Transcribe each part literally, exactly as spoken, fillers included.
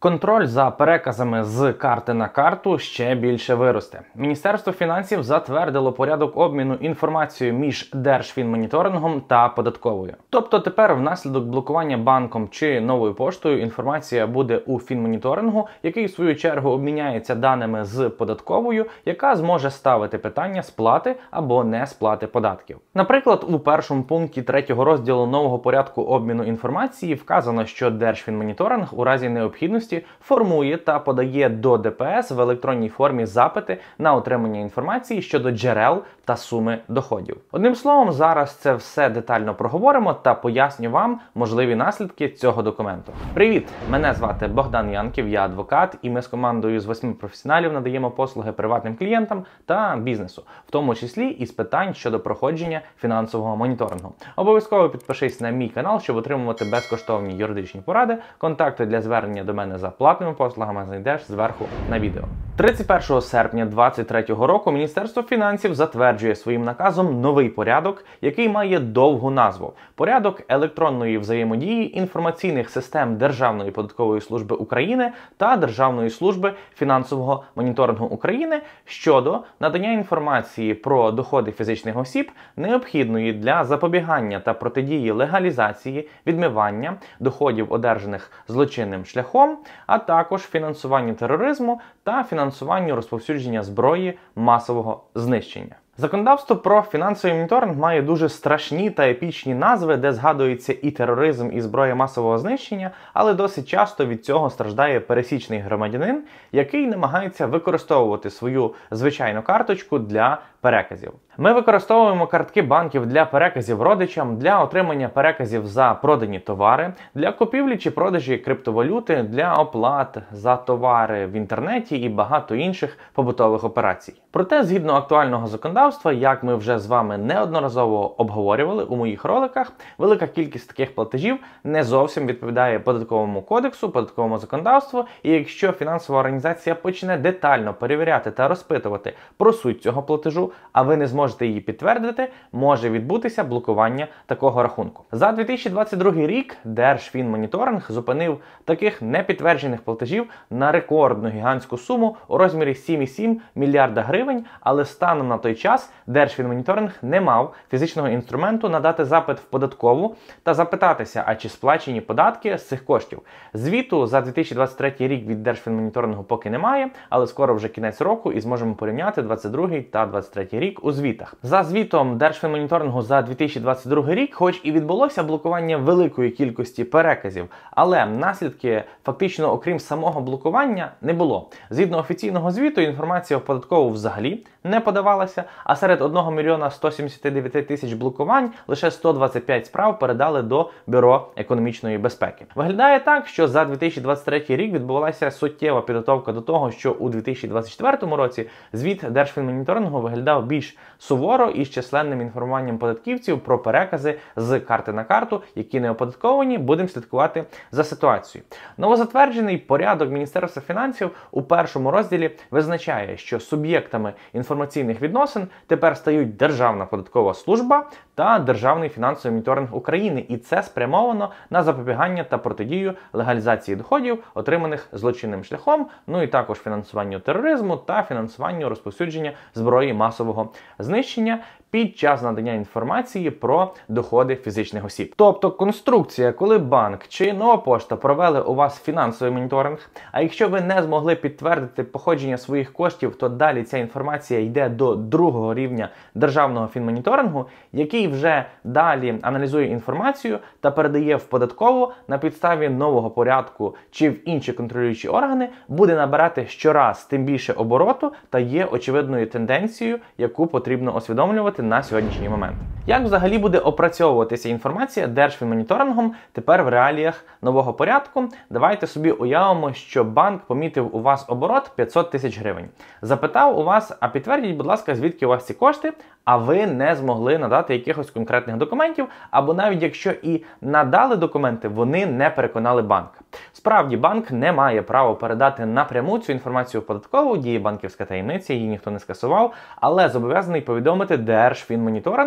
Контроль за переказами з карти на карту ще більше виросте. Міністерство фінансів затвердило порядок обміну інформацією між Держфінмоніторингом та податковою. Тобто тепер внаслідок блокування банком чи новою поштою інформація буде у фінмоніторингу, який в свою чергу обміняється даними з податковою, яка зможе ставити питання сплати або не сплати податків. Наприклад, у першому пункті третього розділу нового порядку обміну інформації вказано, що Держфінмоніторинг у разі необхідності формує та подає до Д П С в електронній формі запити на отримання інформації щодо джерел та суми доходів. Одним словом, зараз це все детально проговоримо та поясню вам можливі наслідки цього документу. Привіт! Мене звати Богдан Янків, я адвокат, і ми з командою з восьми професіоналів надаємо послуги приватним клієнтам та бізнесу, в тому числі і з питань щодо проходження фінансового моніторингу. Обов'язково підпишись на мій канал, щоб отримувати безкоштовні юридичні поради. Контакти для звернення до мене за платними послугами знайдеш зверху на відео. тридцять першого серпня дві тисячі двадцять третього року Міністерство фінансів затверджує своїм наказом новий порядок, який має довгу назву – Порядок електронної взаємодії інформаційних систем Державної податкової служби України та Державної служби фінансового моніторингу України щодо надання інформації про доходи фізичних осіб, необхідної для запобігання та протидії легалізації, відмивання доходів, одержаних злочинним шляхом, а також фінансуванню тероризму та фінансуванню розповсюдження зброї масового знищення. Законодавство про фінансовий моніторинг має дуже страшні та епічні назви, де згадується і тероризм, і зброя масового знищення, але досить часто від цього страждає пересічний громадянин, який намагається використовувати свою звичайну карточку для переказів. Ми використовуємо картки банків для переказів родичам, для отримання переказів за продані товари, для купівлі чи продажі криптовалюти, для оплат за товари в інтернеті і багато інших побутових операцій. Проте, згідно актуального законодавства, як ми вже з вами неодноразово обговорювали у моїх роликах, велика кількість таких платежів не зовсім відповідає податковому кодексу, податковому законодавству, і якщо фінансова організація почне детально перевіряти та розпитувати про суть цього платежу, а ви не зможете її підтвердити, може відбутися блокування такого рахунку. За дві тисячі двадцять другий рік Держфінмоніторинг зупинив таких непідтверджених платежів на рекордну гігантську суму у розмірі сім цілих сім десятих мільярда гривень, але станом на той час Держфінмоніторинг не мав фізичного інструменту надати запит в податкову та запитатися, а чи сплачені податки з цих коштів. Звіту за дві тисячі двадцять третій рік від Держфінмоніторингу поки немає, але скоро вже кінець року і зможемо порівняти двадцять другий та двадцять третій рік у звітах. За звітом Держфінмоніторингу за дві тисячі двадцять другий рік, хоч і відбулося блокування великої кількості переказів, але наслідки фактично, окрім самого блокування, не було. Згідно офіційного звіту, інформація в податкову взагалі не подавалася, а серед одного мільйона ста сімдесяти дев'яти тисяч блокувань лише сто двадцять п'ять справ передали до Бюро економічної безпеки. Виглядає так, що за дві тисячі двадцять третій рік відбулася суттєва підготовка до того, що у дві тисячі двадцять четвертому році звіт Держфінмоніторингу виглядав більш суворо і з численним інформуванням податківців про перекази з карти на карту, які не оподатковані. Будемо слідкувати за ситуацією. Новозатверджений порядок Міністерства фінансів у першому розділі визначає, що суб'єктами інформаційних відносин тепер стають Державна податкова служба та Державний фінансовий моніторинг України, і це спрямовано на запобігання та протидію легалізації доходів, отриманих злочинним шляхом, ну і також фінансуванню тероризму та фінансуванню розповсюдження зброї масового знищення під час надання інформації про доходи фізичних осіб. Тобто конструкція, коли банк чи нова пошта провели у вас фінансовий моніторинг, а якщо ви не змогли підтвердити походження своїх коштів, то далі ця інформація йде до другого рівня Державного фінмоніторингу, який вже далі аналізує інформацію та передає в податкову на підставі нового порядку чи в інші контролюючі органи, буде набирати щораз тим більше обороту та є очевидною тенденцією, яку потрібно усвідомлювати на сьогоднішній момент. Як взагалі буде опрацьовуватися інформація Держфінмоніторингом тепер в реаліях нового порядку? Давайте собі уявимо, що банк помітив у вас оборот п'ятсот тисяч гривень. Запитав у вас, а підтвердіть, будь ласка, звідки у вас ці кошти, а ви не змогли надати якихось конкретних документів, або навіть якщо і надали документи, вони не переконали банк. Справді, банк не має права передати напряму цю інформацію в податкову, діє банківська таємниця, її ніхто не скасував, але зобов'язаний повідомити Держфінмоніторинг про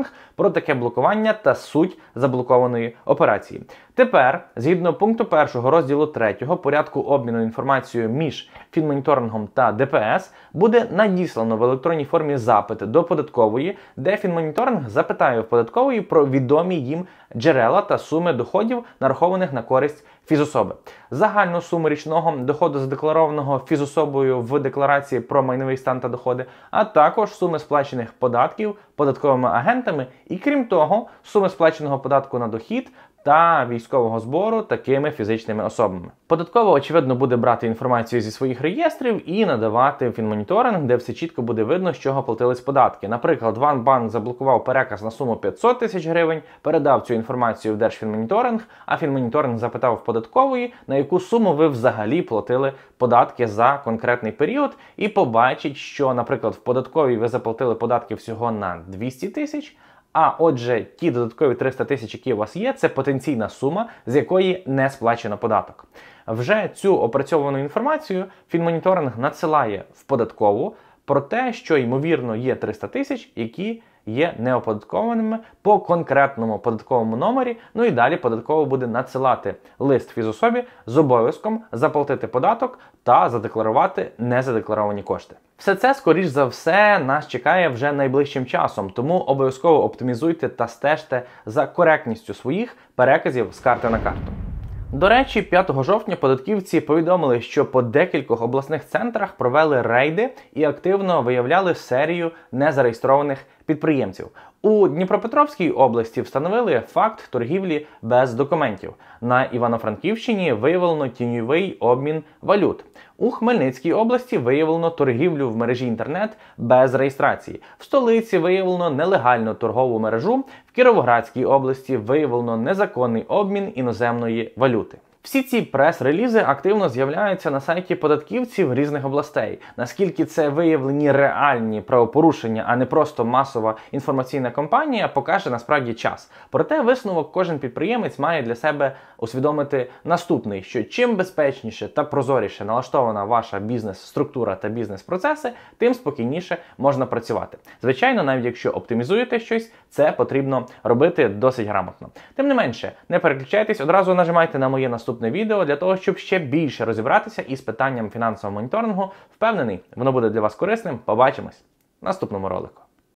про таке блокування та суть заблокованої операції. Тепер, згідно пункту першого розділу третього порядку обміну інформацією між Фінмоніторингом та Де Пе Ес, буде надіслано в електронній формі запит до податкової, де Фінмоніторинг запитає в податкової про відомі їм джерела та суми доходів, нарахованих на користь фізособи. Загальну суму річного доходу задекларованого фізособою в декларації про майновий стан та доходи, а також суми сплачених податків податковими агентами і, крім того, суми сплаченого податку на дохід та військового збору такими фізичними особами. Податково, очевидно, буде брати інформацію зі своїх реєстрів і надавати в Фінмоніторинг, де все чітко буде видно, з чого платились податки. Наприклад, ваш банк заблокував переказ на суму п'ятсот тисяч гривень, передав цю інформацію в Держфінмоніторинг, а Фінмоніторинг запитав в податкової, на яку суму ви взагалі платили податки за конкретний період, і побачить, що, наприклад, в податковій ви заплатили податки всього на двісті тисяч, а отже, ті додаткові триста тисяч, які у вас є, це потенційна сума, з якої не сплачено податок. Вже цю опрацьовану інформацію Фінмоніторинг надсилає в податкову про те, що, ймовірно, є триста тисяч, які є неоподаткованими по конкретному податковому номері, ну і далі податково буде надсилати лист фізособі з обов'язком заплатити податок та задекларувати незадекларовані кошти. Все це, скоріш за все, нас чекає вже найближчим часом, тому обов'язково оптимізуйте та стежте за коректністю своїх переказів з карти на карту. До речі, п'ятого жовтня податківці повідомили, що по декількох обласних центрах провели рейди і активно виявляли серію незареєстрованих підприємців. У Дніпропетровській області встановили факт торгівлі без документів. На Івано-Франківщині виявлено тіньовий обмін валют. У Хмельницькій області виявлено торгівлю в мережі інтернет без реєстрації. В столиці виявлено нелегальну торгову мережу. В Кіровоградській області виявлено незаконний обмін іноземної валюти. Всі ці прес-релізи активно з'являються на сайті податківців різних областей. Наскільки це виявлені реальні правопорушення, а не просто масова інформаційна кампанія, покаже насправді час. Проте висновок кожен підприємець має для себе усвідомити наступний, що чим безпечніше та прозоріше налаштована ваша бізнес-структура та бізнес-процеси, тим спокійніше можна працювати. Звичайно, навіть якщо оптимізуєте щось, це потрібно робити досить грамотно. Тим не менше, не переключайтесь, одразу нажимайте на моє наступне відео для того, щоб ще більше розібратися із питанням фінансового моніторингу. Впевнений, воно буде для вас корисним. Побачимось в наступному ролику.